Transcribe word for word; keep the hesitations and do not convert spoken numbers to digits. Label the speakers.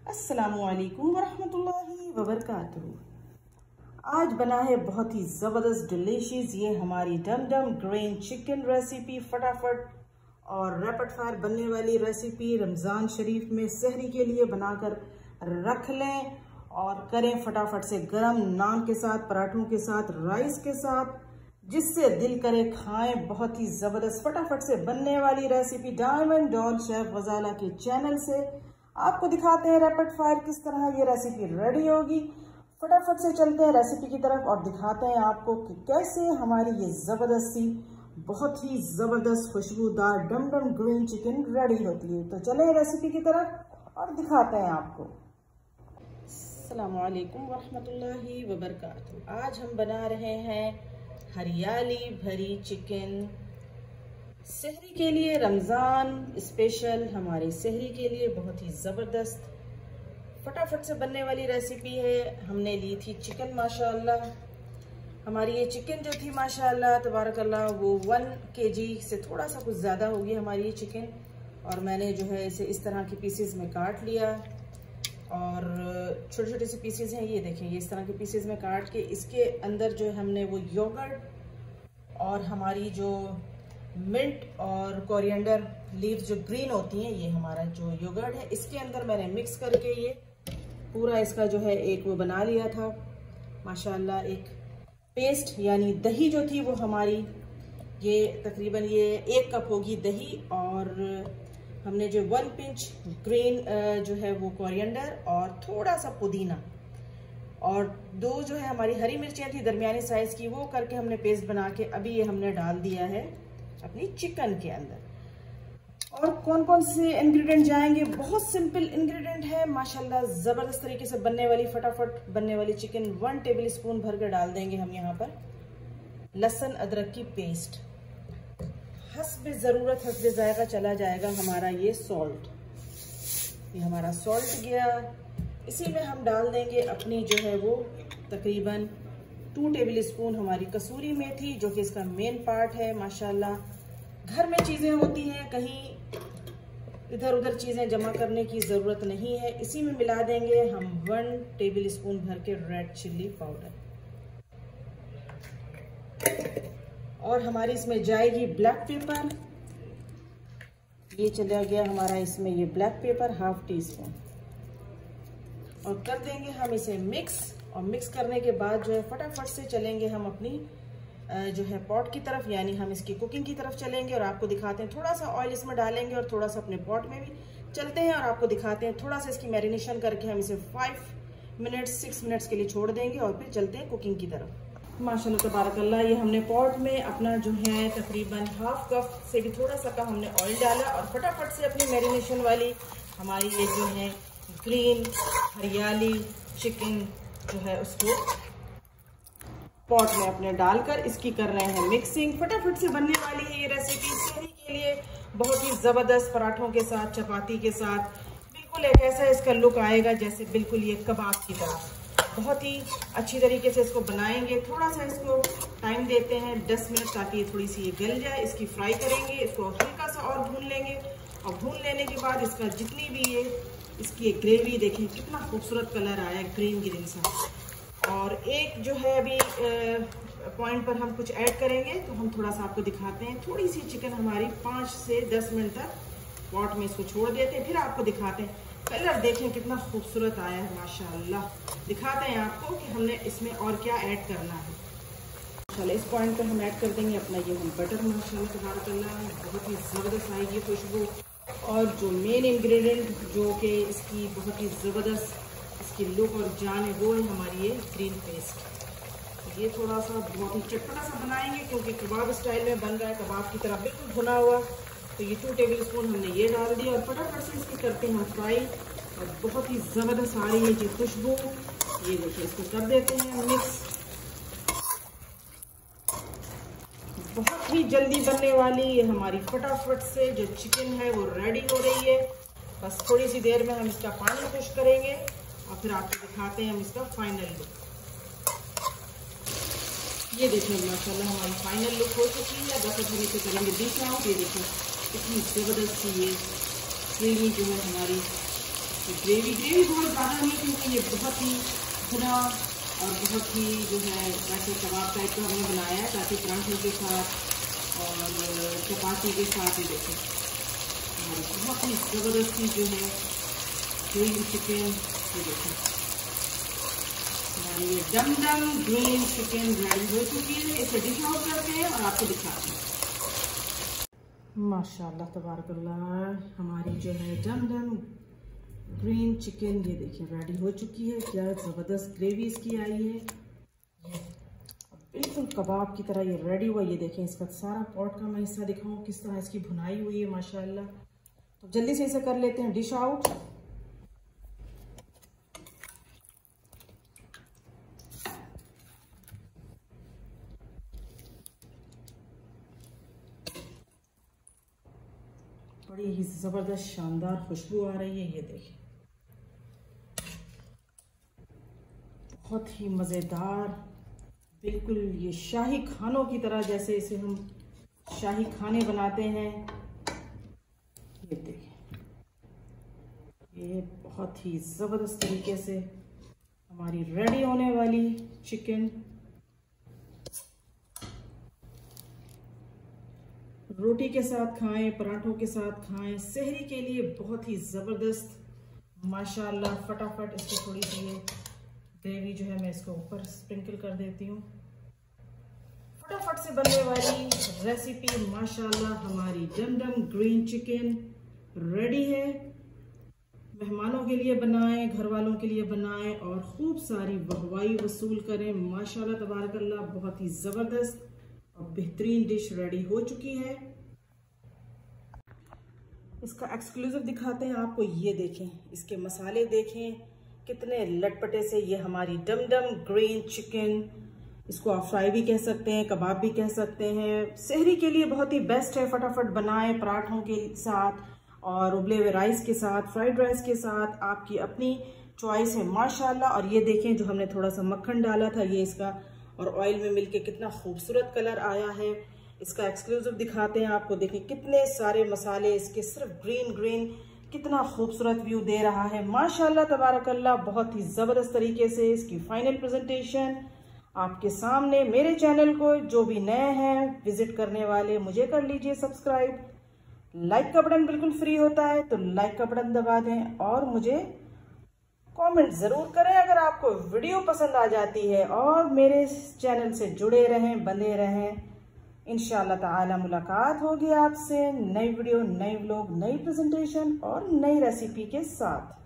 Speaker 1: अस्सलामुअलैकुम वरहमतुल्लाहि वबरकातुहू। आज बना है बहुत ही ज़बरदस्त डिलीशियस ये हमारी डम डम ग्रीन चिकन रेसिपी, फटाफट और रैपिड फायर बनने वाली रेसिपी। रमज़ान शरीफ में सहरी के लिए बनाकर रख लें और करें फटाफट से गरम नान के साथ, पराठों के साथ, राइस के साथ, जिससे दिल करे खाएं। बहुत ही ज़बरदस्त फटाफट से बनने वाली recipe diamond dawn chef Gazala के चैनल से आपको दिखाते हैं रैपिड फायर किस तरह ये रेसिपी रेडी होगी। फटाफट से चलते हैं रेसिपी की तरफ और दिखाते हैं आपको कि कैसे हमारी ये ज़बरदस्त सी, बहुत ही ज़बरदस्त खुशबूदार डम डम ग्रीन चिकन रेडी होती है। तो चलें रेसिपी की तरफ और दिखाते हैं आपको। अस्सलामु अलैकुम वरहमतुल्लाहि वबरकातुहू। आज हम बना रहे हैं हरियाली भरी चिकन सहरी के लिए, रमज़ान स्पेशल हमारी सहरी के लिए बहुत ही ज़बरदस्त फटाफट से बनने वाली रेसिपी है। हमने ली थी चिकन, माशाअल्लाह हमारी ये चिकन जो थी माशाअल्लाह तबारकल्लाह वो वन केजी से थोड़ा सा कुछ ज़्यादा होगी हमारी ये चिकन। और मैंने जो है इसे इस तरह के पीसेस में काट लिया और छोटे छोटे से पीसेस हैं, ये देखें, ये इस तरह के पीसेस में काट के इसके अंदर जो है हमने वो योगर्ट और हमारी जो मिंट और कोरिएंडर लीव्स जो ग्रीन होती हैं, ये हमारा जो योगर्ट है इसके अंदर मैंने मिक्स करके ये पूरा इसका जो है एक वो बना लिया था माशाल्लाह, एक पेस्ट यानी दही जो थी वो हमारी ये तकरीबन ये एक कप होगी दही। और हमने जो वन पिंच ग्रीन जो है वो कोरिएंडर और थोड़ा सा पुदीना और दो जो है हमारी हरी मिर्चियाँ थी दरमियानी साइज़ की, वो करके हमने पेस्ट बना के अभी ये हमने डाल दिया है अपनी चिकन के अंदर। और कौन कौन से इंग्रेडिएंट जाएंगे, बहुत सिंपल इंग्रेडिएंट है माशाल्लाह, ज़बरदस्त तरीके से बनने वाली फटाफट बनने वाली चिकन। वन टेबल स्पून भर कर डाल देंगे हम यहाँ पर लहसुन अदरक की पेस्ट, हस्ब ज़रूरत हस्ब जायका चला जाएगा हमारा ये सॉल्ट, ये हमारा सॉल्ट गया। इसी में हम डाल देंगे अपनी जो है वो तकरीबन टू टेबल स्पून हमारी कसूरी मेथी, जो कि इसका मेन पार्ट है माशाल्लाह। घर में चीज़ें होती हैं, कहीं इधर उधर चीज़ें जमा करने की ज़रूरत नहीं है। इसी में मिला देंगे हम वन टेबल स्पून भर के रेड चिल्ली पाउडर और हमारी इसमें जाएगी ब्लैक पेपर, ये चला गया हमारा इसमें ये black pepper half teaspoon. और कर देंगे हम इसे मिक्स, और मिक्स करने के बाद जो है फटाफट से चलेंगे हम अपनी जो है पॉट की तरफ, यानी हम इसकी कुकिंग की तरफ चलेंगे और आपको दिखाते हैं। थोड़ा सा ऑयल इसमें डालेंगे और थोड़ा सा अपने पॉट में भी चलते हैं और आपको दिखाते हैं। थोड़ा सा इसकी मैरिनेशन करके हम इसे फाइव मिनट्स सिक्स मिनट्स के लिए छोड़ देंगे और फिर चलते हैं कुकिंग की तरफ। माशाल्लाह तबारकल्लाह ये हमने पॉट में अपना जो है तकरीबन हाफ कप से भी थोड़ा सा कम हमने ऑयल डाला और फटाफट से अपनी मैरिनेशन वाली हमारी ये जो है ग्रीन हरियाली चिकन जो है उसको पॉट में अपने डालकर इसकी कर रहे हैं मिक्सिंग। फटाफट से बनने वाली है ये रेसिपी सहरी के लिए, बहुत ही ज़बरदस्त पराठों के साथ, चपाती के साथ, बिल्कुल एक ऐसा इसका लुक आएगा जैसे बिल्कुल ये कबाब की तरह। बहुत ही अच्छी तरीके से इसको बनाएंगे। थोड़ा सा इसको टाइम देते हैं दस मिनट ताकि ये थोड़ी सी ये गल जाए। इसकी फ्राई करेंगे, इसको हल्का सा और भून लेंगे और भून लेने के बाद इसका जितनी भी ये इसकी एक ग्रेवी देखें कितना खूबसूरत कलर आया ग्रीन ग्रीन सा। और एक जो है अभी पॉइंट पर हम कुछ ऐड करेंगे तो हम थोड़ा सा आपको दिखाते हैं। थोड़ी सी चिकन हमारी पाँच से दस मिनट तक पॉट में इसको छोड़ देते हैं, फिर आपको दिखाते हैं। कलर देखें कितना खूबसूरत आया है माशाल्लाह। दिखाते हैं आपको कि हमने इसमें और क्या ऐड करना है। चलो इस पॉइंट पर हम ऐड कर देंगे अपना ये हम बटर, माशाल्लाह तबारकल्लाह बहुत ही ज़बरदस्त आएगी खुशबू। और जो मेन इंग्रेडिएंट जो कि इसकी बहुत ही ज़बरदस्त इसकी लुक और जान है वो है हमारी ये ग्रीन पेस्ट। ये थोड़ा सा बहुत ही चटपटा सा बनाएंगे क्योंकि कबाब स्टाइल में बन रहा है, कबाब की तरह बिल्कुल भुना हुआ। तो ये टू टेबल स्पून हमने ये डाल दिया और फटाफट से इसकी करते हैं हम फ्राई और बहुत ही ज़बरदस्त आ रही है जी खुशबू। ये देखिए इसको कर देते हैं मिक्स। बहुत ही जल्दी बनने वाली ये हमारी फटाफट से जो चिकन है वो रेडी हो रही है। बस थोड़ी सी देर में हम इसका पानी खुश करेंगे और फिर आपको दिखाते हैं हम इसका फाइनल लुक। ये देखिए माशाल्लाह हमारी फाइनल लुक हो चुकी है। बस अब हम इसे करेंगे बीच आउट। ये देखिए कितनी ज़बरदस्त सी ये क्रीमी जो है हमारी ग्रेवी ग्रेवी बहुत ज़्यादा नहीं, क्योंकि ये बहुत ही भुना और बहुत ही जो है वैसे कबाब टाइप का हमने बनाया है, ताकि पराठों के साथ और चपाती के साथ ही देखें बहुत ही ज़बरदस्ती जो है ग्रीन चिकन। ये देखें हमारी ये डम डम ग्रीन चिकन रेडी हो चुकी है। इसे डिश आउट करते हैं और आपको दिखाते हैं। माशाल्लाह तबारकल्लाह हमारी जो है डम डम ग्रीन चिकन ये देखिए रेडी हो चुकी है। क्या ज़बरदस्त ग्रेवी इसकी आई है, बिल्कुल कबाब की तरह ये रेडी हुआ। ये देखें इसका सारा पॉट का मैं हिस्सा दिखाऊं किस तरह इसकी भुनाई हुई है माशाल्लाह। तो जल्दी से इसे कर लेते हैं डिश आउट। बड़ी ही ज़बरदस्त शानदार खुशबू आ रही है। ये देखिए बहुत ही मज़ेदार, बिल्कुल ये शाही खानों की तरह, जैसे इसे हम शाही खाने बनाते हैं। ये देखिए ये बहुत ही ज़बरदस्त तरीके से हमारी रेडी होने वाली चिकन रोटी के साथ खाएं, पराठों के साथ खाएं, सहरी के लिए बहुत ही ज़बरदस्त माशाल्लाह। फटाफट इसको थोड़ी सी ये ग्रेवी जो है मैं इसको ऊपर स्प्रिंकल कर देती हूँ। फटाफट से बनने वाली रेसिपी माशाल्लाह हमारी डम डम ग्रीन चिकन रेडी है। मेहमानों के लिए बनाएं, घर वालों के लिए बनाएं और खूब सारी वाहवाही वसूल करें। माशाल्लाह तबारकल्लाह बहुत ही ज़बरदस्त और बेहतरीन डिश रेडी हो चुकी है। इसका एक्सक्लूसिव दिखाते हैं आपको। ये देखें इसके मसाले देखें कितने लटपटे से। ये हमारी डम डम ग्रीन चिकन, इसको आप फ्राई भी कह सकते हैं, कबाब भी कह सकते हैं। सहरी के लिए बहुत ही बेस्ट है। फटाफट बनाएं पराठों के साथ और उबले हुए राइस के साथ, फ्राइड राइस के साथ, आपकी अपनी चॉइस है माशाल्लाह। और ये देखें जो हमने थोड़ा सा मक्खन डाला था ये इसका और ऑयल में मिलके कितना खूबसूरत कलर आया है। इसका एक्सक्लूसिव दिखाते हैं आपको। देखिए कितने सारे मसाले इसके, सिर्फ ग्रीन ग्रीन, कितना खूबसूरत व्यू दे रहा है माशाल्लाह तबारकल्लाह। बहुत ही ज़बरदस्त तरीके से इसकी फाइनल प्रेजेंटेशन आपके सामने। मेरे चैनल को जो भी नए हैं विजिट करने वाले मुझे कर लीजिए सब्सक्राइब। लाइक का बटन बिल्कुल फ्री होता है, तो लाइक का बटन दबा दें और मुझे कमेंट ज़रूर करें अगर आपको वीडियो पसंद आ जाती है। और मेरे चैनल से जुड़े रहें, बने रहें। इंशाअल्लाह ताला मुलाकात होगी आपसे नई वीडियो, नई व्लॉग, नई प्रेजेंटेशन और नई रेसिपी के साथ।